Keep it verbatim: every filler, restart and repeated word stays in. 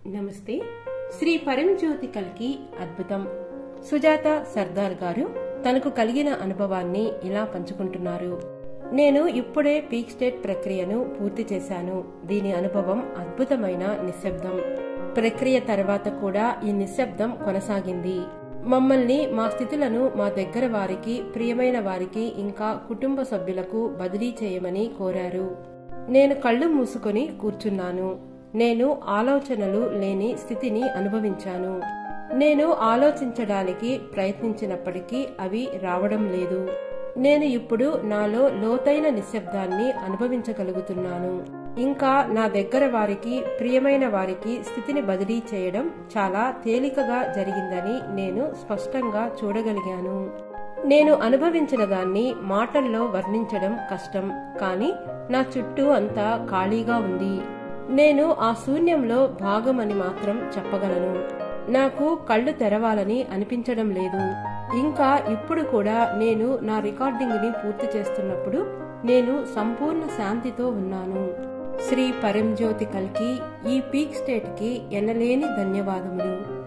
నమస్తే. శ్రీ పరంజ్యోతి కల్కి అద్భుతం. సుజాత సర్దార్ గారు తనకు కలిగిన అనుభవాన్ని ఇలా పంచుకుంటున్నారు. నేను ఇప్పుడే పీక్ స్టేట్ ప్రక్రియను పూర్తి చేశాను. దీని అనుభవం అద్భుతమైన నిశ్శబ్దం. ప్రక్రియ తర్వాత కూడా ఈ నిశ్శబ్దం కొనసాగింది. మమ్మల్ని మా స్థితులను మా దగ్గర వారికి, ప్రియమైన వారికి, ఇంకా కుటుంబ సభ్యులకు బదిలీ చేయమని కోరారు. నేను కళ్ళు మూసుకొని కూర్చున్నాను. నేను ఆలోచనలు లేని స్థితిని అనుభవించాను. నేను ఆలోచించడానికి ప్రయత్నించినప్పటికీ అవి రావడం లేదు. నేను ఇప్పుడు నాలో లోతైన నిశ్శబ్దాన్ని అనుభవించగలుగుతున్నాను. ఇంకా నా దగ్గర వారికి, ప్రియమైన వారికి స్థితిని బదిలీ చేయడం చాలా తేలికగా జరిగిందని నేను స్పష్టంగా చూడగలిగాను. నేను అనుభవించిన దాన్ని మాటల్లో వర్ణించడం కష్టం, కానీ నా చుట్టూ అంతా ఖాళీగా ఉంది. నేను ఆ శూన్యంలో భాగమని మాత్రం చెప్పగలను. నాకు కళ్ళు తెరవాలని అనిపించడం లేదు. ఇంకా ఇప్పుడు కూడా నేను నా రికార్డింగ్ ని పూర్తి చేస్తున్నప్పుడు నేను సంపూర్ణ శాంతితో ఉన్నాను. శ్రీ పరంజ్యోతి కల్కి ఈ పీక్ స్టేట్ కి ఎనలేని ధన్యవాదములు.